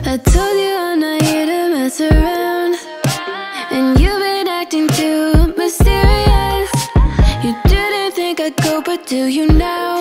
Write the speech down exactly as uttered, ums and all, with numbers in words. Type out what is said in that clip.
I told you I'm not here to mess around, and you've been acting too mysterious. You didn't think I'd go, but do you now?